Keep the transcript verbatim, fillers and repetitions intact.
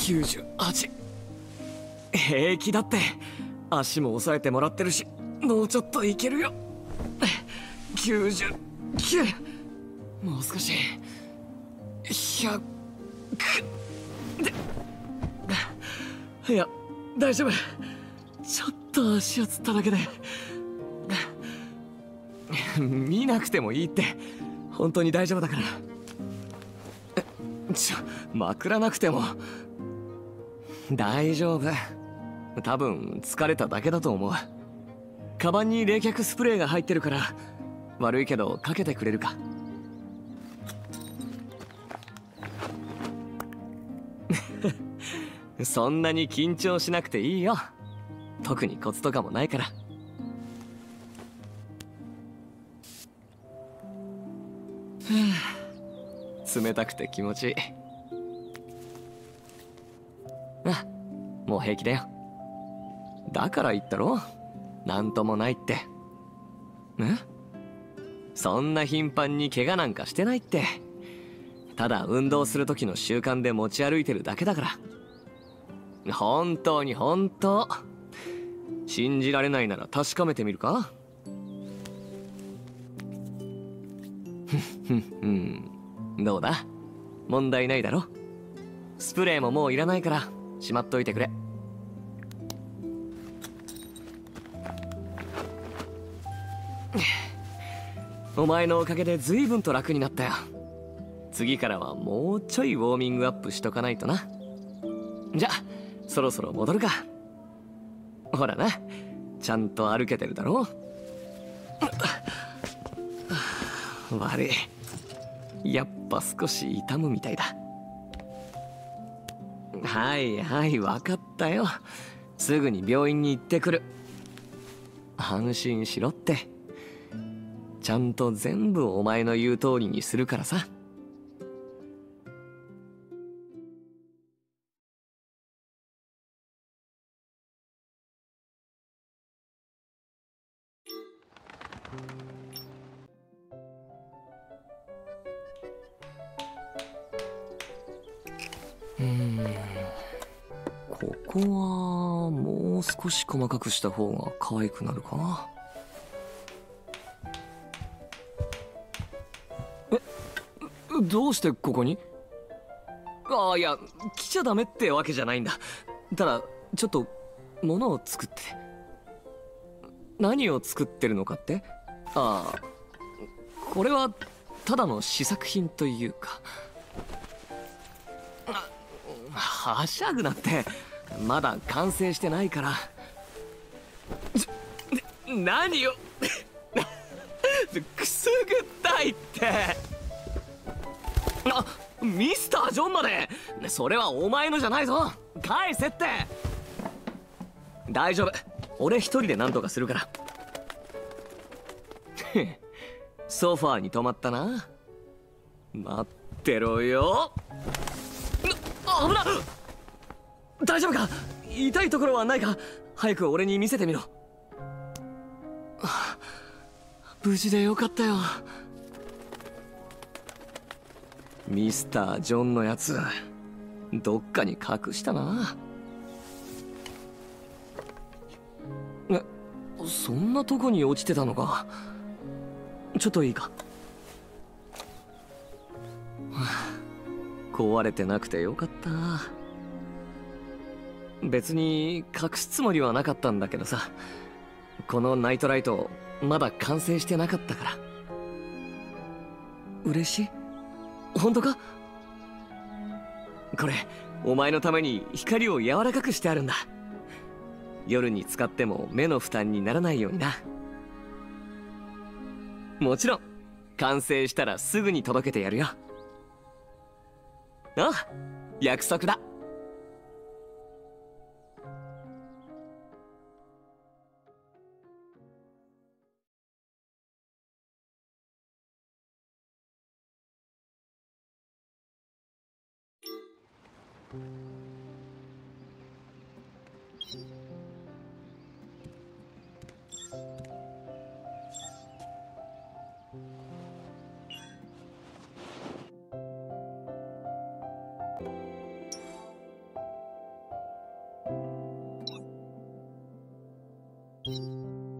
きゅうじゅうはち。平気だって。足も押さえてもらってるし、もうちょっといけるよ。きゅうじゅうきゅう。もう少し。ひゃくで。いや、大丈夫。ちょっと足をつっただけで。見なくてもいいって。本当に大丈夫だから。ちょ、まくらなくても。大丈夫。多分疲れただけだと思う。カバンに冷却スプレーが入ってるから、悪いけどかけてくれるか。そんなに緊張しなくていいよ。特にコツとかもないから。冷たくて気持ちいい。あ、もう平気だよ。だから言ったろ、なんともないって。え？そんな頻繁に怪我なんかしてないって。ただ運動する時の習慣で持ち歩いてるだけだから。本当に本当。信じられないなら確かめてみるか？ふんふん、どうだ？問題ないだろ？スプレーももういらないからしまっといてくれ。お前のおかげで随分と楽になったよ。次からはもうちょいウォーミングアップしとかないとな。じゃあそろそろ戻るか。ほらな、ちゃんと歩けてるだろ。悪い、やっぱ少し痛むみたいだ。はいはい、分かったよ。すぐに病院に行ってくる。安心しろって。ちゃんと全部お前の言う通りにするからさ。うーん、ここはもう少し細かくした方が可愛くなるかな。え、どうしてここに？ああ、いや、来ちゃダメってわけじゃないんだ。ただちょっと物を作って。何を作ってるのかって？ああ、これはただの試作品というか。はしゃぐなって、まだ完成してないから。何をくすぐったいって。あ、ミスター・ジョンまで。それはお前のじゃないぞ。返せって。大丈夫、俺一人で何とかするから。ソファーに止まったな。待ってろよ。危なっ。大丈夫か？痛いところはないか？早く俺に見せてみろ。無事でよかったよ。ミスター・ジョンのやつどっかに隠したな。え、そんなとこに落ちてたのか。ちょっといいか？壊れてなくてよかった。別に隠すつもりはなかったんだけどさ、このナイトライトまだ完成してなかったから。嬉しい？本当か？これお前のために光を柔らかくしてあるんだ。夜に使っても目の負担にならないようにな。もちろん完成したらすぐに届けてやるよ。ああ、約束だ。 う。